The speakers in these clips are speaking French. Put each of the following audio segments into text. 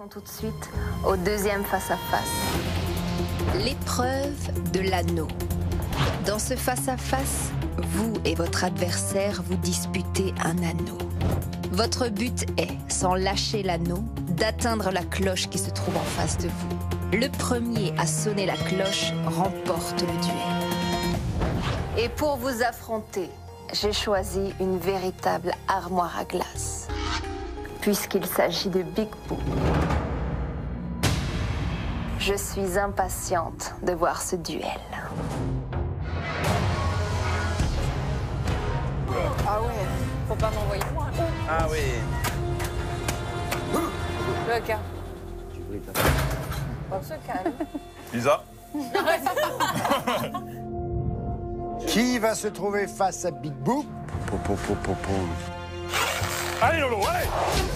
Tout de suite au deuxième face-à-face. L'épreuve de l'anneau. Dans ce face-à-face, vous et votre adversaire vous disputez un anneau. Votre but est, sans lâcher l'anneau, d'atteindre la cloche qui se trouve en face de vous. Le premier à sonner la cloche remporte le duel. Et pour vous affronter, j'ai choisi une véritable armoire à glace, puisqu'il s'agit de Big Boo. Je suis impatiente de voir ce duel. Ah ouais, faut pas m'envoyer moi. Ah oui. Le cas. On se calme. Lisa. Qui va se trouver face à Big Boo? Allez Lolo, allez.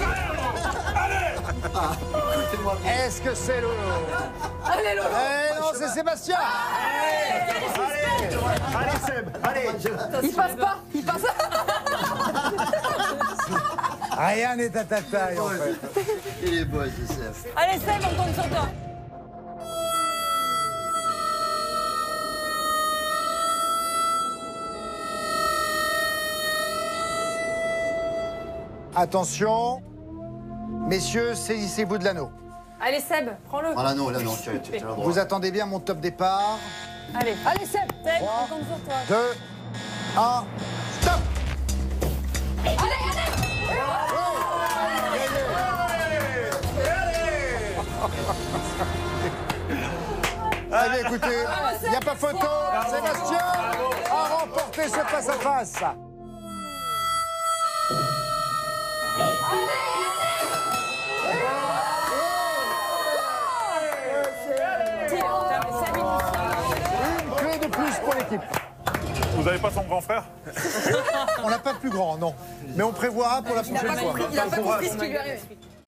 Est-ce que c'est Lolo? Allez Lolo. Eh non, c'est Sébastien. Allez Seb, allez. Il passe pas, il passe Rien n'est à ta taille, en fait. Il est beau, ce Seb. Allez Seb, on compte sur toi. Attention, messieurs, saisissez-vous de l'anneau. Allez Seb, prends-le. Ah là non, tu as le droit. Vous attendez bien mon top départ. Allez, allez Seb, Seb, on compte sur toi. 2, 1, stop! Allez, écoutez, il n'y a pas photo. Sébastien a remporté ce face-à-face. Une clé de plus pour l'équipe. Vous n'avez pas son grand frère? On n'a pas plus grand, non. Mais on prévoira pour la prochaine fois. Il n'a pas compris ce qui lui arrive.